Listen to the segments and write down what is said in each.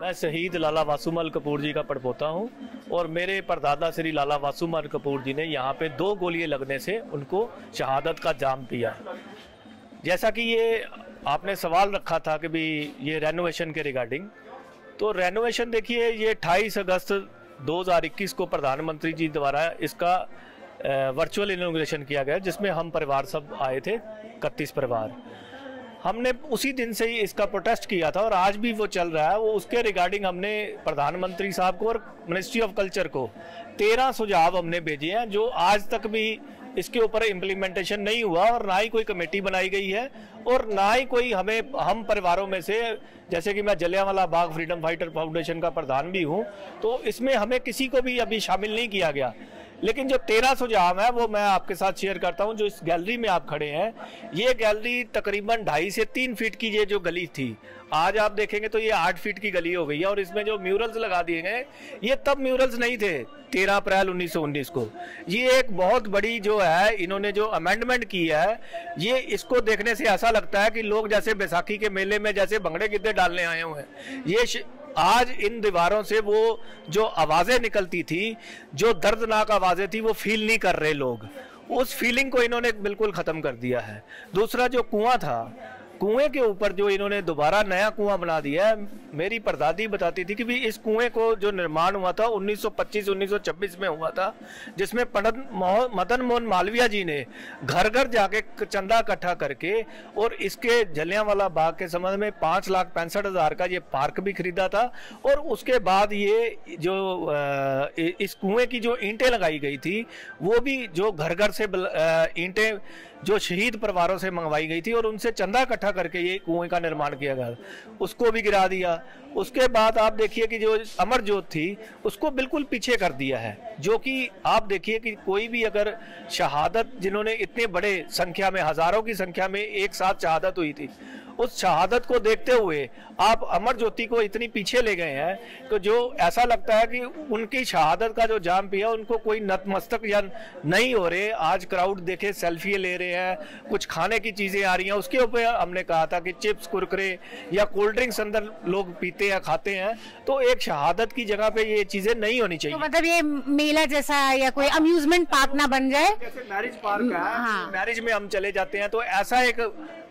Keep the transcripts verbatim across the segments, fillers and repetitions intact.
मैं शहीद लाला वासुमल कपूर जी का पड़पोता हूँ और मेरे परदादा श्री लाला वासुमल कपूर जी ने यहाँ पे दो गोलियां लगने से उनको शहादत का जाम पिया। जैसा कि ये आपने सवाल रखा था कि भी ये रेनोवेशन के रिगार्डिंग, तो रेनोवेशन देखिए ये अट्ठाईस अगस्त दो हज़ार इक्कीस को प्रधानमंत्री जी द्वारा इसका वर्चुअल इनॉग्रेशन किया गया, जिसमें हम परिवार सब आए थे, इकतीस परिवार। हमने उसी दिन से ही इसका प्रोटेस्ट किया था और आज भी वो चल रहा है। वो उसके रिगार्डिंग हमने प्रधानमंत्री साहब को और मिनिस्ट्री ऑफ कल्चर को तेरह सुझाव हमने भेजे हैं, जो आज तक भी इसके ऊपर इम्प्लीमेंटेशन नहीं हुआ और ना ही कोई कमेटी बनाई गई है और ना ही कोई हमें, हम परिवारों में से, जैसे कि मैं Jallianwala Bagh freedom fighter foundation का प्रधान भी हूं, तो इसमें हमें किसी को भी अभी शामिल नहीं किया गया। लेकिन जो तेरह सुझाव है वो मैं आपके साथ शेयर करता हूं। जो इस गैलरी में आप खड़े हैं, ये गैलरी तकरीबन ढाई से तीन फीट की ये जो गली थी, आज आप देखेंगे तो ये आठ फीट की गली हो गई है। और इसमें जो म्यूरल्स लगा दिए गए, ये तब म्यूरल्स नहीं थे तेरह अप्रैल उन्नीस सौ उन्नीस को। ये एक बहुत बड़ी जो है इन्होंने जो अमेंडमेंट की है, ये इसको देखने से ऐसा लगता है कि लोग जैसे बैसाखी के मेले में जैसे भंगड़े गिद्दे डालने आए हुए हैं। ये आज इन दीवारों से वो जो आवाजें निकलती थी, जो दर्दनाक आवाजें थी, वो फील नहीं कर रहे लोग। उस फीलिंग को इन्होंने बिल्कुल खत्म कर दिया है। दूसरा जो कुआं था, कुएं के ऊपर जो इन्होंने दोबारा नया कुआं बना दिया है। मेरी परदादी बताती थी कि भी इस कुएं को जो निर्माण हुआ था उन्नीस सौ पच्चीस उन्नीस सौ छब्बीस में हुआ था, जिसमें पंडित मदन मोहन मालवीय जी ने घर घर जाके चंदा इकट्ठा करके और इसके जलियांवाला बाग के संबंध में पाँच लाख पैंसठ हजार का ये पार्क भी खरीदा था। और उसके बाद ये जो इस कुएं की जो ईंटें लगाई गई थी, वो भी जो घर घर से ईंटें जो शहीद परिवारों से मंगवाई गई थी और उनसे चंदा इकट्ठा करके ये कुएं का निर्माण किया गया, उसको भी गिरा दिया। उसके बाद आप देखिए कि जो अमर ज्योत थी उसको बिल्कुल पीछे कर दिया है। जो कि आप देखिए कि कोई भी अगर शहादत, जिन्होंने इतने बड़े संख्या में, हजारों की संख्या में एक साथ शहादत हुई थी, उस शहादत को देखते हुए आप अमर ज्योति को इतनी पीछे ले गए हैं तो जो ऐसा लगता है कि उनकी शहादत का जो जाम पिया उनको कोई नतमस्तक या नहीं हो रहे। आज क्राउड देखे सेल्फी ले रहे हैं, कुछ खाने की चीजें आ रही हैं, उसके ऊपर हमने कहा था कि चिप्स कुरकुरे या कोल्ड ड्रिंक्स अंदर लोग पीते या खाते हैं, तो एक शहादत की जगह पे ये चीजें नहीं होनी चाहिए। तो मतलब ये मेला जैसा या कोई अम्यूजमेंट पार्क ना बन जाए, जैसे मैरिज पार्क है। हाँ। मैरिज में हम चले जाते हैं तो ऐसा एक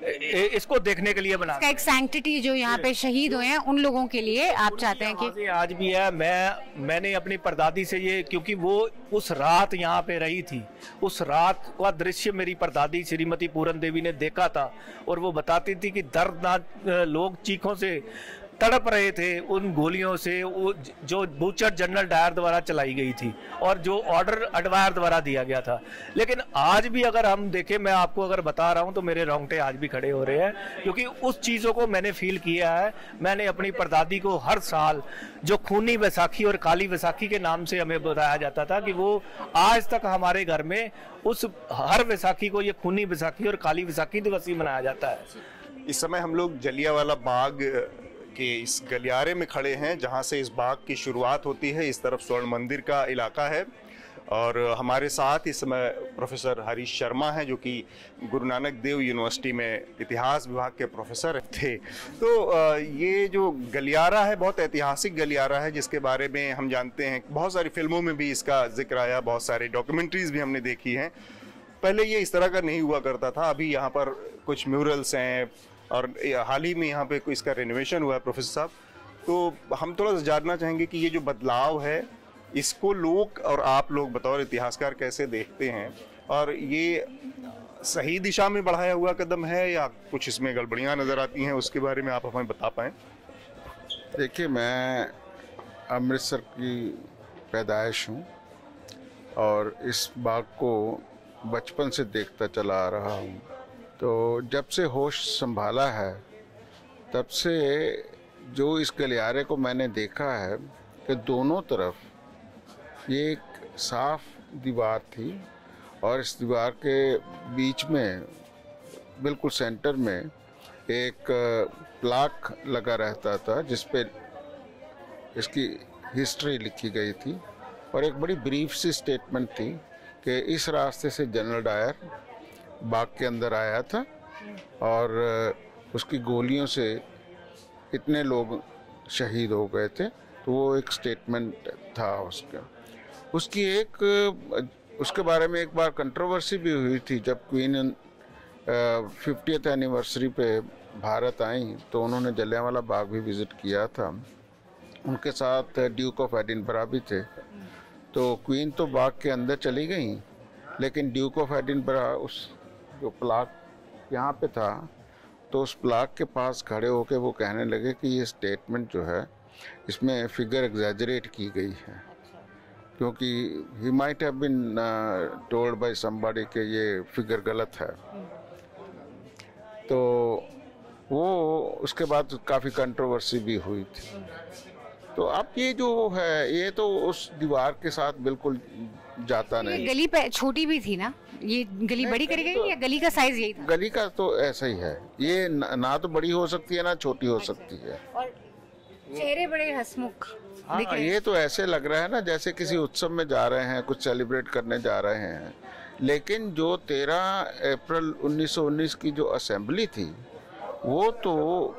इसको देखने के लिए बना एक सैंक्टिटी जो यहाँ पे शहीद हुए हैं उन लोगों के लिए आप चाहते हैं कि आज भी है। मैं मैंने अपनी परदादी से ये, क्योंकि वो उस रात यहाँ पे रही थी, उस रात का दृश्य मेरी परदादी श्रीमती पूरन देवी ने देखा था और वो बताती थी कि दर्दनाक लोग चीखों से तड़प रहे थे उन गोलियों से, वो जो बूचर जनरल डायर द्वारा चलाई गई थी और जो ऑर्डर अडवायर द्वारा दिया गया था। लेकिन आज भी अगर हम देखें, मैं आपको अगर बता रहा हूं तो मेरे रोंगटे आज भी खड़े हो रहे हैं, क्योंकि उस चीज़ों को मैंने फील किया है। मैंने अपनी परदादी को हर साल जो खूनी बैसाखी और काली बैसाखी के नाम से हमें बताया जाता था कि वो आज तक हमारे घर में उस हर बैसाखी को ये खूनी बैसाखी और काली बैसाखी दिवस ही मनाया जाता है। इस समय हम लोग जलियांवाला बाग के इस गलियारे में खड़े हैं जहां से इस बाग की शुरुआत होती है। इस तरफ स्वर्ण मंदिर का इलाका है और हमारे साथ इस समय प्रोफेसर हरीश शर्मा हैं, जो कि गुरु नानक देव यूनिवर्सिटी में इतिहास विभाग के प्रोफेसर थे। तो ये जो गलियारा है बहुत ऐतिहासिक गलियारा है, जिसके बारे में हम जानते हैं, बहुत सारी फिल्मों में भी इसका जिक्र आया, बहुत सारी डॉक्यूमेंट्रीज भी हमने देखी हैं। पहले ये इस तरह का नहीं हुआ करता था। अभी यहाँ पर कुछ म्यूरल्स हैं और हाल ही में यहाँ पे इसका रेनोवेशन हुआ है प्रोफेसर साहब। तो हम थोड़ा सा जानना चाहेंगे कि ये जो बदलाव है इसको लोग और आप लोग बतौर इतिहासकार कैसे देखते हैं, और ये सही दिशा में बढ़ाया हुआ कदम है या कुछ इसमें गड़बड़ियाँ नज़र आती हैं, उसके बारे में आप हमें बता पाएँ। देखिए, मैं अमृतसर की पैदाइश हूँ और इस बाग को बचपन से देखता चला आ रहा हूँ। तो जब से होश संभाला है तब से जो इस गलियारे को मैंने देखा है कि दोनों तरफ ये एक साफ दीवार थी और इस दीवार के बीच में बिल्कुल सेंटर में एक प्लाक लगा रहता था जिस पे इसकी हिस्ट्री लिखी गई थी और एक बड़ी ब्रीफ सी स्टेटमेंट थी कि इस रास्ते से जनरल डायर बाग के अंदर आया था और उसकी गोलियों से इतने लोग शहीद हो गए थे। तो वो एक स्टेटमेंट था उसका। उसकी एक उसके बारे में एक बार कंट्रोवर्सी भी हुई थी, जब क्वीन फिफ्टियथ एनिवर्सरी पे भारत आई तो उन्होंने जलियांवाला बाग भी विज़िट किया था। उनके साथ ड्यूक ऑफ एडिनबरा भी थे। तो क्वीन तो बाग के अंदर चली गई, लेकिन ड्यूक ऑफ एडिनबरा उस जो प्लाक यहाँ पे था, तो उस प्लाक के पास खड़े होकर वो कहने लगे कि ये स्टेटमेंट जो है इसमें फिगर एग्जैजरेट की गई है, क्योंकि he might have been told by somebody कि ये फिगर गलत है। तो वो उसके बाद काफ़ी कंट्रोवर्सी भी हुई थी। तो अब ये जो है ये तो उस दीवार के साथ बिल्कुल जाता नहीं। गली पे छोटी भी थी ना, ये गली बड़ी करी गई या गली का साइज यही था? गली का तो ऐसा ही है, ये न, ना तो बड़ी हो सकती है ना छोटी हो सकती है। और चेहरे बड़े हंसमुख। हाँ, ये तो ऐसे लग रहा है ना जैसे किसी उत्सव में जा रहे हैं, कुछ सेलिब्रेट करने जा रहे हैं। लेकिन जो तेरह अप्रैल उन्नीस सौ उन्नीस की जो असेंबली थी वो तो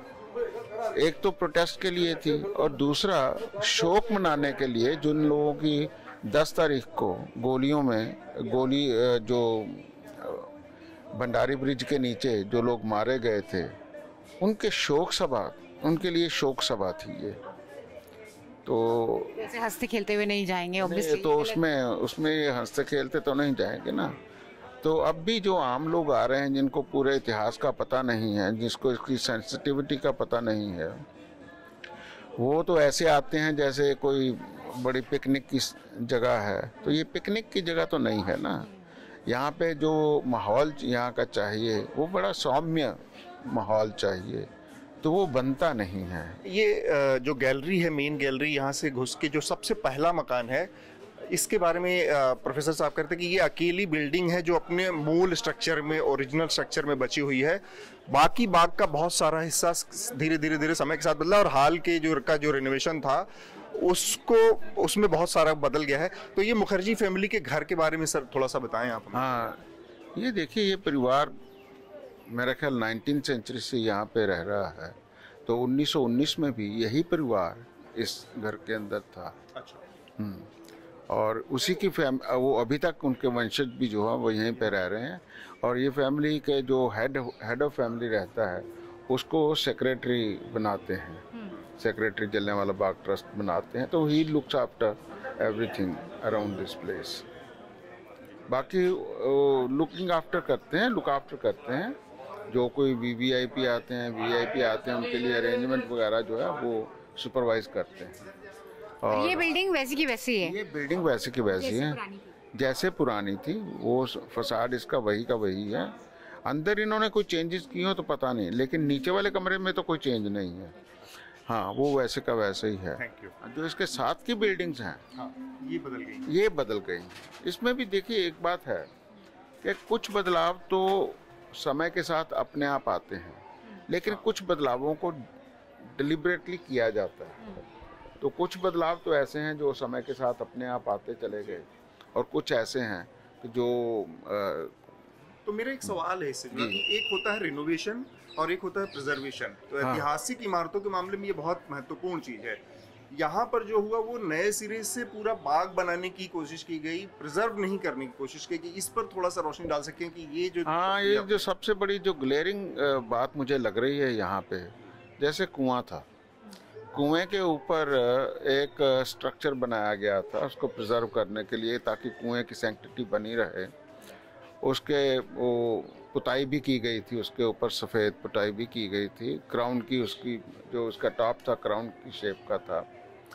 एक तो प्रोटेस्ट के लिए थी और दूसरा शोक मनाने के लिए। जिन लोगों की दस तारीख को गोलियों में गोली जो भंडारी ब्रिज के नीचे जो लोग मारे गए थे, उनके शोक सभा, उनके लिए शोक सभा थी ये। तो वैसे हंसते खेलते हुए नहीं जाएंगे नहीं, ऑब्वियसली। तो उसमें उसमें हंसते खेलते तो नहीं जाएंगे ना। तो अब भी जो आम लोग आ रहे हैं जिनको पूरे इतिहास का पता नहीं है, जिसको इसकी सेंसिटिविटी का पता नहीं है, वो तो ऐसे आते हैं जैसे कोई बड़ी पिकनिक की जगह है। तो ये पिकनिक की जगह तो नहीं है ना। यहाँ पे जो माहौल यहाँ का चाहिए वो बड़ा सौम्य माहौल चाहिए, तो वो बनता नहीं है। ये जो गैलरी है, मेन गैलरी, यहाँ से घुस के जो सबसे पहला मकान है, इसके बारे में प्रोफेसर साहब कहते हैं कि ये अकेली बिल्डिंग है जो अपने मूल स्ट्रक्चर में, ओरिजिनल स्ट्रक्चर में बची हुई है। बाकी बाग का बहुत सारा हिस्सा धीरे धीरे धीरे समय के साथ बदला और हाल के जो का जो रिनोवेशन था उसको उसमें बहुत सारा बदल गया है। तो ये मुखर्जी फैमिली के घर के बारे में सर थोड़ा सा बताएं आप। हाँ, ये देखिए, ये परिवार मेरा ख्याल नाइनटीन सेंचुरी से यहाँ पे रह रहा है। तो उन्नीस सौ उन्नीस में भी यही परिवार इस घर के अंदर था। अच्छा। और उसी की फैम वो अभी तक उनके वंशज भी जो है वो यहीं पे रह रहे हैं। और ये फैमिली के जो हेड हेड ऑफ फैमिली रहता है उसको सेक्रेटरी बनाते हैं, सेक्रेटरी जलियांवाला बाग ट्रस्ट बनाते हैं। तो he looks after everything around this place. बाकी लुकिंग आफ्टर करते हैं, लुक आफ्टर करते हैं। जो कोई वीवीआईपी आते हैं, वीआईपी आते हैं, उनके लिए अरेंजमेंट वगैरह जो है वो सुपरवाइज करते हैं। और ये बिल्डिंग वैसी की वैसी है? ये बिल्डिंग वैसी की वैसी है जैसे पुरानी थी। वो फसाड इसका वही का वही है। अंदर इन्होंने कोई चेंजेस किए हो तो पता नहीं, लेकिन नीचे वाले कमरे में तो कोई चेंज नहीं है। हाँ, वो वैसे का वैसे ही है। जो इसके साथ की बिल्डिंग्स हैं, हाँ, ये बदल गई ये बदल गई। इसमें भी देखिए एक बात है कि कुछ बदलाव तो समय के साथ अपने आप आते हैं, लेकिन कुछ बदलावों को डिलिबरेटली किया जाता है। तो कुछ बदलाव तो ऐसे हैं जो समय के साथ अपने आप आते चले गए, और कुछ ऐसे हैं कि जो आ, तो मेरा एक सवाल है इससे, एक होता है रिनोवेशन और एक होता है प्रिजर्वेशन। तो हाँ। ऐतिहासिक इमारतों के मामले में ये बहुत महत्वपूर्ण चीज है। यहाँ पर जो हुआ वो नए सिरे से पूरा बाग बनाने की कोशिश की गई, प्रिजर्व नहीं करने की कोशिश की गई। इस पर थोड़ा सा रोशनी डाल सकते हैं कि ये जो हाँ, ये जो सबसे बड़ी जो ग्लेयरिंग बात मुझे लग रही है यहाँ पे, जैसे कुआं था, कुएं के ऊपर एक स्ट्रक्चर बनाया गया था उसको प्रिजर्व करने के लिए, ताकि कुएं की सैंक्टिटी बनी रहे। उसके वो पुताई भी की गई थी, उसके ऊपर सफ़ेद पुताई भी की गई थी। क्राउन की उसकी जो उसका टॉप था क्राउन की शेप का था।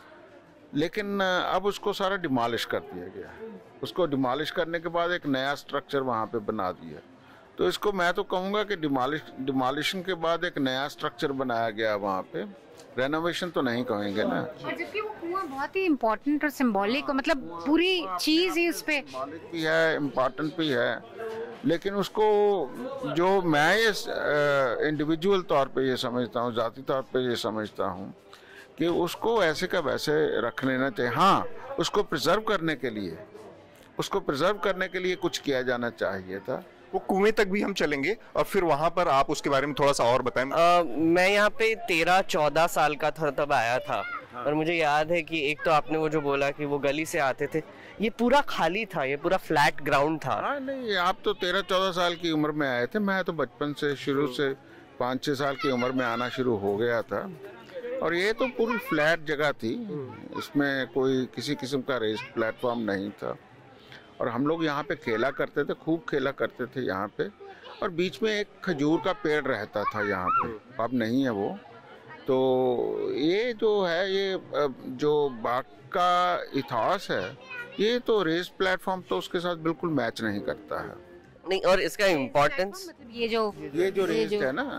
लेकिन अब उसको सारा डिमॉलिश कर दिया गया। उसको डिमॉलिश करने के बाद एक नया स्ट्रक्चर वहाँ पे बना दिया। तो इसको मैं तो कहूँगा कि डिमॉलिश डिमॉलिशन के बाद एक नया स्ट्रक्चर बनाया गया वहाँ पे। रेनोवेशन तो नहीं कहेंगे ना। और जबकि वो कुआं बहुत ही इम्पोर्टेंट और सिंबॉलिक, मतलब पूरी चीज ही उस पे सिंबॉलिक भी है, इम्पोर्टेंट भी है। लेकिन उसको जो मैं ये इंडिविजुअल तौर पे ये समझता हूँ, ज़ाती तौर पे ये समझता हूँ कि उसको ऐसे का वैसे रख लेना चाहिए। हाँ, उसको प्रिजर्व करने के लिए उसको प्रिजर्व करने के लिए कुछ किया जाना चाहिए था। वो कुएं तक भी हम चलेंगे और फिर वहां पर आप उसके बारे में थोड़ा सा और बताएं। आ, मैं यहाँ पे तेरह चौदह साल का था तब आया था। हाँ। और मुझे याद है कि एक तो आपने वो जो बोला कि वो गली से आते थे, ये पूरा खाली था, ये पूरा फ्लैट ग्राउंड था। हाँ नहीं, आप तो तेरह चौदह साल की उम्र में आए थे, मैं तो बचपन से शुरू से पाँच छः साल की उम्र में आना शुरू हो गया था। और ये तो पूरी फ्लैट जगह थी, इसमें कोई किसी किस्म का रेस प्लेटफॉर्म नहीं था। और हम लोग यहाँ पे खेला करते थे, खूब खेला करते थे यहाँ पे। और बीच में एक खजूर का पेड़ रहता था यहाँ पे, अब नहीं है वो। तो ये जो है, ये जो बाग का इतिहास है, ये तो रेस प्लेटफॉर्म तो उसके साथ बिल्कुल मैच नहीं करता है। नहीं, और इसका इम्पोर्टेंस, मतलब ये जो ये जो रेस है ना,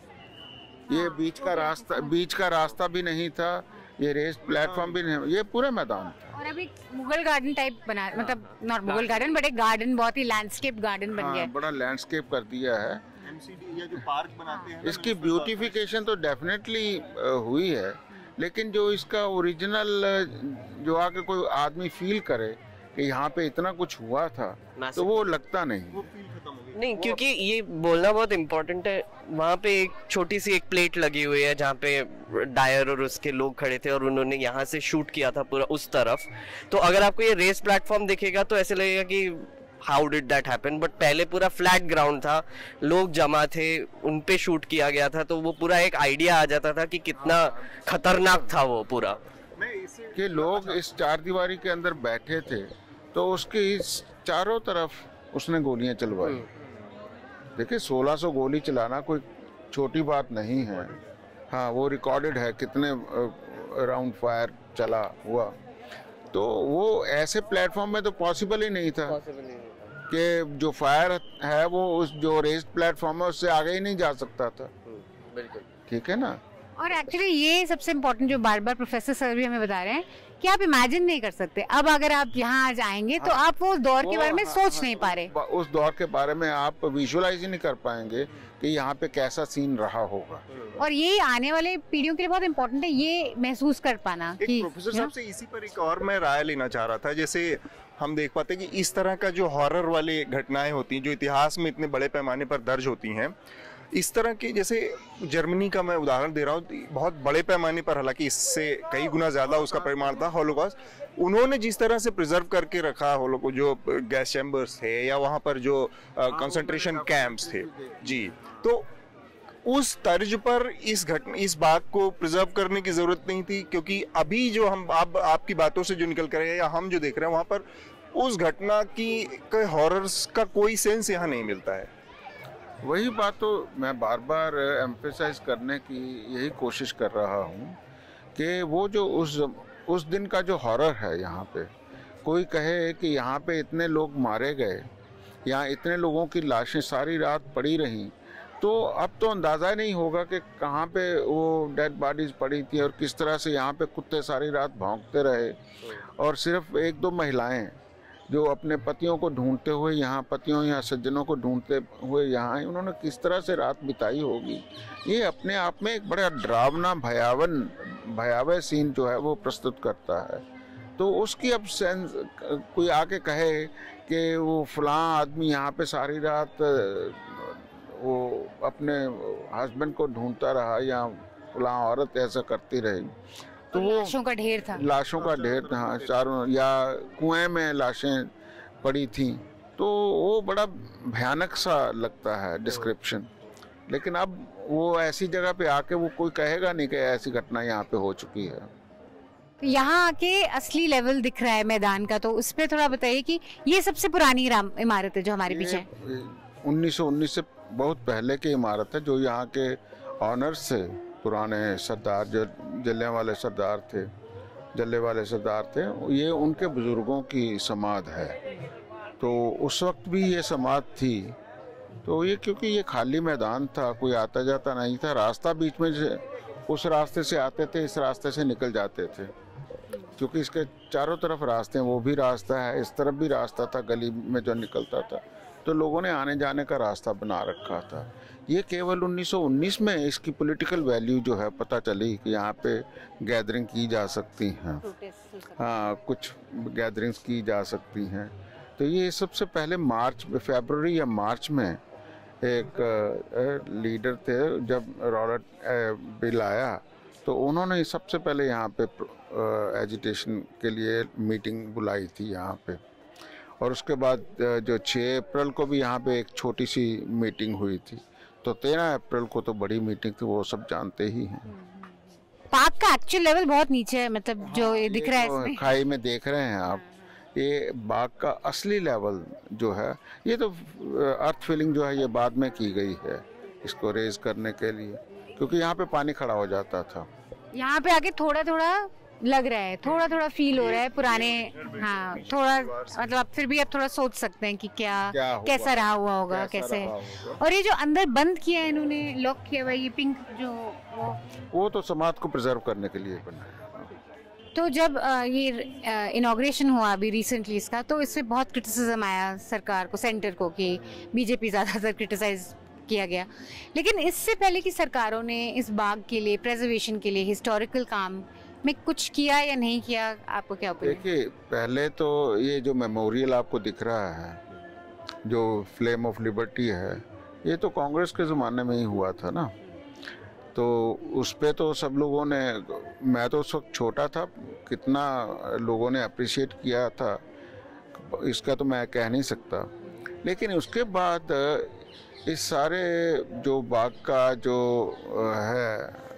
ये बीच का रास्ता बीच का रास्ता भी नहीं था, ये रेस प्लेटफॉर्म भी नहीं, ये पूरा मैदान था। और अभी मुगल गार्डन टाइप बना, मतलब नॉट मुगल गार्डन बट एक गार्डन, बहुत ही लैंडस्केप गार्डन बन गया है। बड़ा लैंडस्केप कर दिया है। एमसीडी, ये जो पार्क बनाते हैं, इसकी ब्यूटिफिकेशन तो डेफिनेटली हुई है, लेकिन जो इसका ओरिजिनल जो आके कोई आदमी फील करे कि यहाँ पे इतना कुछ हुआ था, तो वो लगता नहीं। नहीं, क्योंकि ये बोलना बहुत इम्पोर्टेंट है। वहाँ पे एक छोटी सी एक प्लेट लगी हुई है जहाँ पे डायर और उसके लोग खड़े थे और उन्होंने यहाँ से शूट किया था पूरा उस तरफ। तो अगर आपको ये रेस प्लेटफॉर्म दिखेगा तो ऐसे लगेगा कि how did that happen, but पहले पूरा फ्लैट ग्राउंड था, लोग जमा थे, उन पे शूट किया गया था। तो वो पूरा एक आइडिया आ जाता था कि कितना खतरनाक था वो पूरा। कि लोग इस चार दीवारी के अंदर बैठे थे, तो उसके इस चारों तरफ उसने गोलियां चलवाई। देखिए, सोलह सौ गोली चलाना कोई छोटी बात नहीं है। हाँ, वो रिकॉर्डेड है कितने राउंड फायर चला हुआ। तो वो ऐसे प्लेटफॉर्म में तो पॉसिबल ही नहीं था कि जो फायर है वो उस जो रेस प्लेटफॉर्म है उससे आगे ही नहीं जा सकता था। बिल्कुल ठीक है ना। और एक्चुअली ये सबसे इम्पोर्टेंट जो बार बार प्रोफेसर सर भी हमें बता रहे हैं कि आप इमेजिन नहीं कर सकते। अब अगर आप यहाँ आज आएंगे हाँ, तो आप वो दौर वो, के बारे में हाँ, सोच हाँ, नहीं पा रहे। उस दौर के बारे में आप विजुअलाइज ही नहीं कर पाएंगे कि यहाँ पे कैसा सीन रहा होगा। और ये आने वाले पीढ़ियों के लिए बहुत इम्पोर्टेंट है ये महसूस कर पाना। कि प्रोफेसर साहब से इसी पर एक और मैं राय लेना चाह रहा था। जैसे हम देख पाते हैं कि इस तरह का जो हॉरर वाली घटनाएं होती हैं, जो इतिहास में इतने बड़े पैमाने पर दर्ज होती हैं, इस तरह की, जैसे जर्मनी का मैं उदाहरण दे रहा हूँ, बहुत बड़े पैमाने पर, हालांकि इससे कई गुना ज़्यादा उसका परिमाण था, हॉलोकॉस्ट। उन्होंने जिस तरह से प्रिजर्व करके रखा होलो जो गैस चैम्बर्स थे या वहाँ पर जो कंसंट्रेशन कैंप्स थे जी, तो उस तर्ज पर इस घटना इस बाग को प्रिजर्व करने की ज़रूरत नहीं थी। क्योंकि अभी जो हम आप, आपकी बातों से जो निकल कर रहे हैं या हम जो देख रहे हैं, वहाँ पर उस घटना की हॉरर्स का कोई सेंस यहाँ नहीं मिलता है। वही बात तो मैं बार बार एम्फेसाइज करने की यही कोशिश कर रहा हूँ कि वो जो उस उस दिन का जो हॉरर है यहाँ पे, कोई कहे कि यहाँ पे इतने लोग मारे गए, यहाँ इतने लोगों की लाशें सारी रात पड़ी रहीं, तो अब तो अंदाज़ा नहीं होगा कि कहाँ पे वो डेड बॉडीज़ पड़ी थी और किस तरह से यहाँ पे कुत्ते सारी रात भौंकते रहे। और सिर्फ एक दो महिलाएं जो अपने पतियों को ढूंढते हुए यहाँ, पतियों या सज्जनों को ढूंढते हुए यहाँ आए, उन्होंने किस तरह से रात बिताई होगी, ये अपने आप में एक बड़ा डरावना भयावन भयावह सीन जो है वो प्रस्तुत करता है। तो उसकी अब सेंस कोई आके कहे कि वो फलां आदमी यहाँ पे सारी रात वो अपने हस्बैंड को ढूंढता रहा या फलां औरत ऐसा करती रही, तो वो लाशों का ढेर था लाशों का ढेर था हाँ, चारों, या कुएं में लाशें पड़ी थी, तो वो बड़ा भयानक सा लगता है डिस्क्रिप्शन। लेकिन अब वो ऐसी जगह पे आके वो कोई कहेगा नहीं कि ऐसी घटना यहाँ पे हो चुकी है। तो यहाँ आके असली लेवल दिख रहा है मैदान का, तो उस पर थोड़ा बताइए कि ये सबसे पुरानी इमारत है जो हमारे पीछे उन्नीस सौ उन्नीस से बहुत पहले की इमारत है, जो यहाँ के ऑनर्स थे, पुराने सरदार जो जलियांवाले सरदार थे जले वाले सरदार थे, ये उनके बुजुर्गों की समाध है। तो उस वक्त भी ये समाध थी। तो ये क्योंकि ये खाली मैदान था, कोई आता जाता नहीं था, रास्ता बीच में से उस रास्ते से आते थे, इस रास्ते से निकल जाते थे, क्योंकि इसके चारों तरफ रास्ते हैं, वो भी रास्ता है, इस तरफ भी रास्ता था गली में जो निकलता था, तो लोगों ने आने जाने का रास्ता बना रखा था। ये केवल उन्नीस सौ उन्नीस में इसकी पॉलिटिकल वैल्यू जो है पता चली कि यहाँ पे गैदरिंग की जा सकती हैं, हाँ कुछ गैदरिंग्स की जा सकती हैं, तो ये सबसे पहले मार्च फरवरी या मार्च में एक लीडर थे, जब रॉबर्ट बिल आया तो उन्होंने सबसे पहले यहाँ पे एजिटेशन के लिए मीटिंग बुलाई थी यहाँ पे, और उसके बाद जो छः अप्रैल को भी यहाँ पे एक छोटी सी मीटिंग हुई थी। तो तेरह अप्रैल को तो बड़ी मीटिंग थी, वो सब जानते ही हैं। पाक का एक्चुअल लेवल बहुत नीचे है, मतलब हाँ, जो ये दिख रहा है तो इसमें। खाई में देख रहे हैं आप, ये बाग का असली लेवल जो है, ये तो अर्थ फिलिंग जो है ये बाद में की गई है इसको रेज करने के लिए, क्योंकि यहाँ पे पानी खड़ा हो जाता था। यहाँ पे आके थोड़ा थोड़ा लग रहा है, थोड़ा थोड़ा फील हो रहा है पुराने, हाँ थोड़ा, मतलब आप फिर भी आप थोड़ा सोच सकते हैं कि क्या, क्या कैसा रहा हुआ होगा, कैसा कैसे। रहा होगा। और ये जो अंदर बंद किया है इन्होंने, लॉक किया हुआ, ये पिंक जो वो वो तो समाज को प्रिजर्व करने के लिए बना है। तो जब अ, ये इनॉग्रेशन हुआ अभी रिसेंटली इसका, तो इससे बहुत क्रिटिसिज्म आया सरकार को, सेंटर को, कि बीजेपी ज़्यादातर क्रिटिसाइज किया गया। लेकिन इससे पहले की सरकारों ने इस बाग के लिए, प्रेजर्वेशन के लिए, हिस्टोरिकल काम में कुछ किया या नहीं किया, आपको क्या ओपिनियन? देखिए, पहले तो ये जो मेमोरियल आपको दिख रहा है, जो फ्लेम ऑफ लिबर्टी है, ये तो कांग्रेस के ज़माने में ही हुआ था ना। तो उस पे तो सब लोगों ने, मैं तो उस वक्त छोटा था, कितना लोगों ने अप्रिशिएट किया था इसका तो मैं कह नहीं सकता। लेकिन उसके बाद इस सारे जो बाग का जो है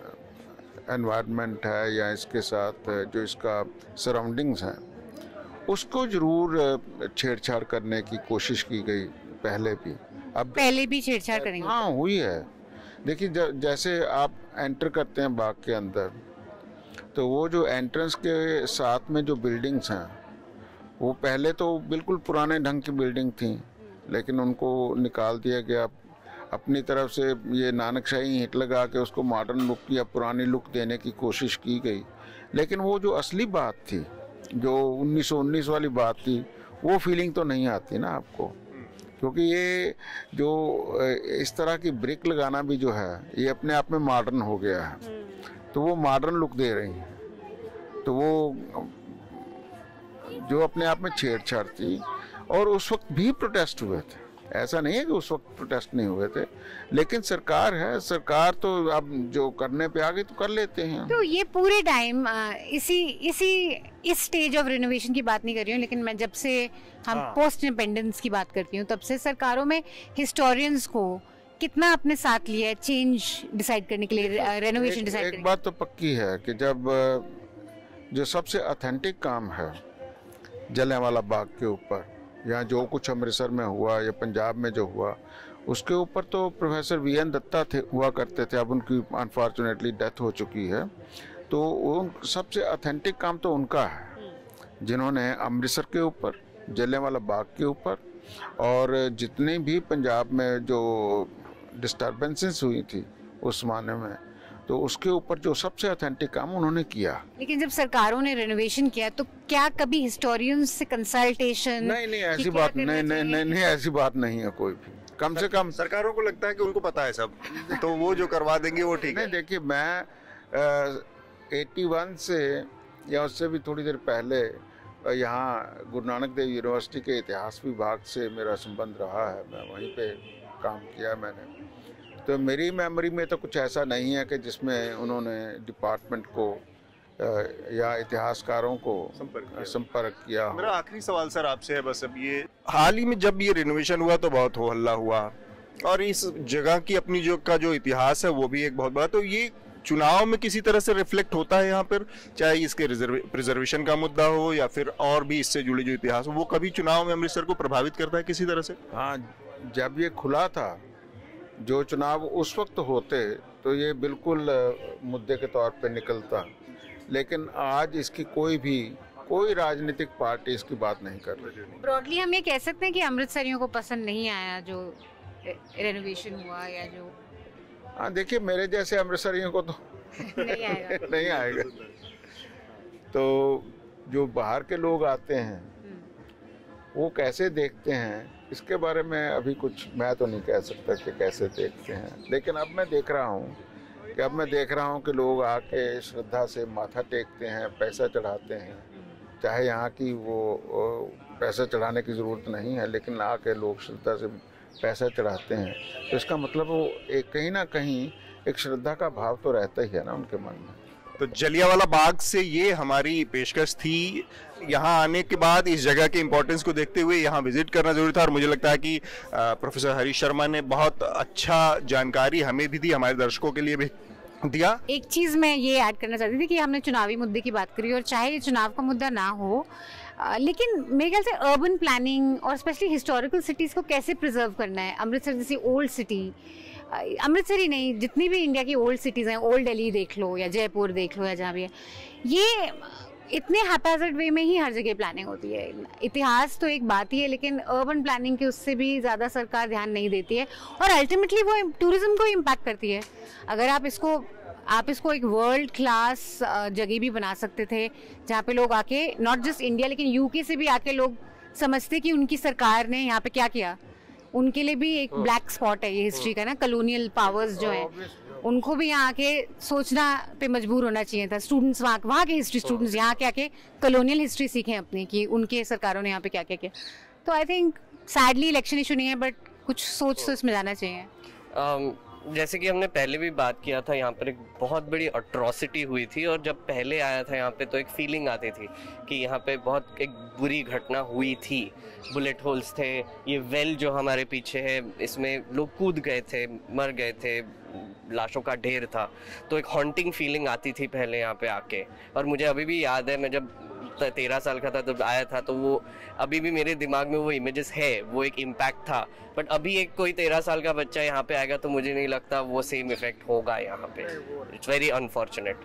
एनवायरनमेंट है, या इसके साथ जो इसका सराउंडिंग्स हैं, उसको ज़रूर छेड़छाड़ करने की कोशिश की गई पहले भी। अब पहले भी छेड़छाड़ करेंगे? हाँ, हुई है। देखिए, जैसे आप एंटर करते हैं बाग के अंदर, तो वो जो एंट्रेंस के साथ में जो बिल्डिंग्स हैं, वो पहले तो बिल्कुल पुराने ढंग की बिल्डिंग थी, लेकिन उनको निकाल दिया गया। अपनी तरफ से ये नानकशाही ईंट लगा के उसको मॉडर्न लुक या पुरानी लुक देने की कोशिश की गई। लेकिन वो जो असली बात थी, जो उन्नीस सौ उन्नीस वाली बात थी, वो फीलिंग तो नहीं आती ना आपको, क्योंकि ये जो इस तरह की ब्रिक लगाना भी जो है, ये अपने आप में मॉडर्न हो गया है। तो वो मॉडर्न लुक दे रही हैं, तो वो जो अपने आप में छेड़छाड़ थी। और उस वक्त भी प्रोटेस्ट हुए थे, ऐसा नहीं है कि उस वक्त प्रोटेस्ट नहीं हुए थे। लेकिन सरकार है, सरकार तो अब जो करने पे आ गई तो कर लेते हैं। तो ये पूरे टाइम इसी इसी इस स्टेज ऑफ रिनोवेशन की बात नहीं कर रही हूँ, लेकिन मैं जब से हम हाँ। पोस्ट इंडिपेंडेंस की बात करती हूँ, तब से सरकारों में हिस्टोरियंस को कितना अपने साथ लिया है चेंज डिसाइड करने के लिए, रेनोवेशन डिसाइड करने एक बात तो पक्की है कि जब जो सबसे ऑथेंटिक काम है जलियांवाला बाग के ऊपर, या जो कुछ अमृतसर में हुआ या पंजाब में जो हुआ, उसके ऊपर तो प्रोफेसर वी एन दत्ता थे, हुआ करते थे। अब उनकी अनफॉर्चुनेटली डेथ हो चुकी है। तो उन सबसे ऑथेंटिक काम तो उनका है, जिन्होंने अमृतसर के ऊपर, जलियांवाला बाग के ऊपर, और जितनी भी पंजाब में जो डिस्टर्बेंसेस हुई थी उस जमाने में, तो उसके ऊपर जो सबसे ऑथेंटिक काम उन्होंने किया। लेकिन जब सरकारों ने रेनोवेशन किया, तो क्या कभी हिस्टोरियंस से कंसल्टेशन? नहीं नहीं, ऐसी बात नहीं नहीं नहीं नहीं ऐसी बात नहीं है कोई भी। कम से कम सरकारों को लगता है कि उनको पता है सब, तो वो जो करवा देंगे वो ठीक है। नहीं, देखिए, मैं एट्टी वन से या उससे भी थोड़ी देर पहले यहाँ गुरु नानक देव यूनिवर्सिटी के इतिहास विभाग से मेरा संबंध रहा है। मैं वहीं पे काम किया मैंने। तो मेरी मेमोरी में तो कुछ ऐसा नहीं है कि जिसमें उन्होंने डिपार्टमेंट को या इतिहासकारों को संपर्क संपर्क किया। मेरा आखिरी सवाल सर आपसे है बस, अब ये हाल ही में जब ये रिनोवेशन हुआ तो बहुत हो हल्ला हुआ, और इस जगह की अपनी जो का जो इतिहास है वो भी एक बहुत बड़ा, तो ये चुनाव में किसी तरह से रिफ्लेक्ट होता है यहाँ पर, चाहे इसके प्रिजर्वेशन का मुद्दा हो या फिर और भी इससे जुड़े जो इतिहास हो, वो कभी चुनाव में अमृतसर को प्रभावित करता है किसी तरह से? हाँ, जब ये खुला था, जो चुनाव उस वक्त होते तो ये बिल्कुल मुद्दे के तौर पे निकलता। लेकिन आज इसकी कोई भी कोई राजनीतिक पार्टी इसकी बात नहीं कर रही। ब्रॉडली हम ये कह सकते हैं कि अमृतसरियों को पसंद नहीं आया जो रेनोवेशन हुआ, या जो, हाँ देखिए, मेरे जैसे अमृतसरियों को तो नहीं आएगा नहीं आएगा। तो जो बाहर के लोग आते हैं वो कैसे देखते हैं, इसके बारे में अभी कुछ मैं तो नहीं कह सकता कि कैसे देखते हैं। लेकिन अब मैं देख रहा हूँ कि अब मैं देख रहा हूँ कि लोग आके श्रद्धा से माथा टेकते हैं, पैसा चढ़ाते हैं, चाहे यहाँ की वो पैसा चढ़ाने की ज़रूरत नहीं है, लेकिन आके लोग श्रद्धा से पैसा चढ़ाते हैं, तो इसका मतलब वो एक कहीं ना कहीं एक श्रद्धा का भाव तो रहता ही है ना उनके मन में। तो जलियांवाला बाग से ये हमारी पेशकश थी। यहाँ आने के बाद इस जगह के इम्पोर्टेंस को देखते हुए यहाँ विजिट करना जरूरी था, और मुझे लगता है कि प्रोफेसर हरीश शर्मा ने बहुत अच्छा जानकारी हमें भी दी, हमारे दर्शकों के लिए भी दिया। एक चीज़ मैं ये ऐड करना चाहती थी कि हमने चुनावी मुद्दे की बात करी, और चाहे ये चुनाव का मुद्दा ना हो, आ, लेकिन मेरे ख्याल से अर्बन प्लानिंग और स्पेशली हिस्टोरिकल सिटीज़ को कैसे प्रिजर्व करना है। अमृतसर जैसी ओल्ड सिटी, अमृतसर ही नहीं, जितनी भी इंडिया की ओल्ड सिटीज़ हैं, ओल्ड दिल्ली देख लो या जयपुर देख लो या जहाँ भी है, ये इतने हैप्पैज़र्ड वे में ही हर जगह प्लानिंग होती है। इतिहास तो एक बात ही है, लेकिन अर्बन प्लानिंग के उससे भी ज़्यादा सरकार ध्यान नहीं देती है, और अल्टीमेटली वो टूरिज्म को इम्पैक्ट करती है। अगर आप इसको आप इसको एक वर्ल्ड क्लास जगह भी बना सकते थे, जहाँ पे लोग आके, नॉट जस्ट इंडिया लेकिन यूके से भी आके लोग समझते कि उनकी सरकार ने यहाँ पे क्या किया। उनके लिए भी एक ब्लैक स्पॉट है ये हिस्ट्री का ना, कॉलोनियल पावर्स जो हैं, उनको भी यहाँ आके सोचना पे मजबूर होना चाहिए था। स्टूडेंट्स वहाँ वहाँ के हिस्ट्री स्टूडेंट्स यहाँ के आके कॉलोनियल हिस्ट्री सीखें अपनी, कि उनके सरकारों ने यहाँ पे क्या क्या किया। तो I think sadly election issue नहीं है, बट कुछ सोच तो इसमें जाना चाहिए। um, जैसे कि हमने पहले भी बात किया था, यहाँ पर एक बहुत बड़ी अट्रॉसिटी हुई थी, और जब पहले आया था यहाँ पे तो एक फीलिंग आती थी कि यहाँ पे बहुत एक बुरी घटना हुई थी। बुलेट होल्स थे, ये वेल जो हमारे पीछे है, इसमें लोग कूद गए थे, मर गए थे, लाशों का ढेर था, तो एक हॉन्टिंग फीलिंग आती थी पहले यहाँ पे आके। और मुझे अभी भी याद है, मैं जब तेरह साल का था तब आया था, तो वो अभी भी मेरे दिमाग में वो इमेजेस है, वो एक इम्पैक्ट था। बट अभी एक कोई तेरह साल का बच्चा यहाँ पे आएगा तो मुझे नहीं लगता वो सेम इफेक्ट होगा यहाँ पे। It's very unfortunate.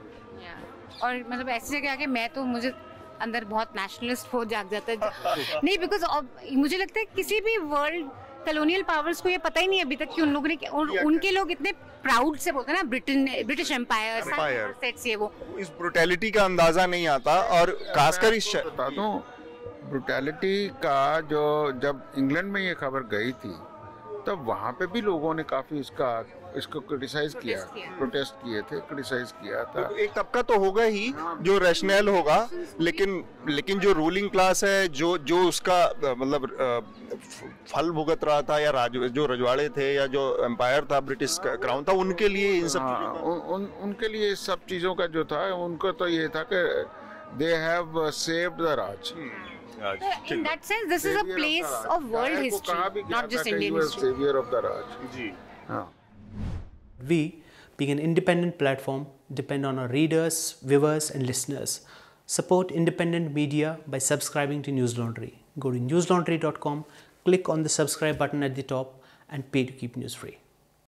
और मतलब ऐसी जगह आके मैं तो, मुझे अंदर बहुत नेशनलिस्ट हो जाग जाता है नहीं, बिकॉज मुझे लगता है किसी भी वर्ल्ड कॉलोनियल पावर्स को ये पता ही नहीं अभी तक कि उन लोगों ने, उन, उनके लोग इतने प्राउड से बोलते हैं ना, ब्रिटेन ब्रिटिश एम्पायर सेट्स, ये वो इस ब्रुटैलिटी का अंदाजा नहीं आता। और खासकर इस बता दूं, ब्रुटैलिटी का जो, जब इंग्लैंड में ये खबर गई थी तब वहाँ पे भी लोगों ने काफी इसका इसको क्रिटिसाइज किया, प्रोटेस्ट किए थे, क्रिटिसाइज किया था। तो एक तबका तो होगा ही जो रैशनल होगा, लेकिन लेकिन जो रूलिंग क्लास है, जो जो उसका मतलब फल भुगत रहा था, या राज, जो रजवाड़े थे या जो एम्पायर था, ब्रिटिश क्राउन था, उनके लिए इन सब हाँ, उन, उन, उनके लिए इस सब चीजों का जो था, उनको तो ये था कि they have saved the Raj. In that sense, this is a place of world history, not just Indian history. Savior of the Raj. जी हाँ। We, being an independent platform, depend on our readers, viewers and listeners. Support independent media by subscribing to News Laundry. Go to news laundry dot com, click on the subscribe button at the top and pay to keep news free.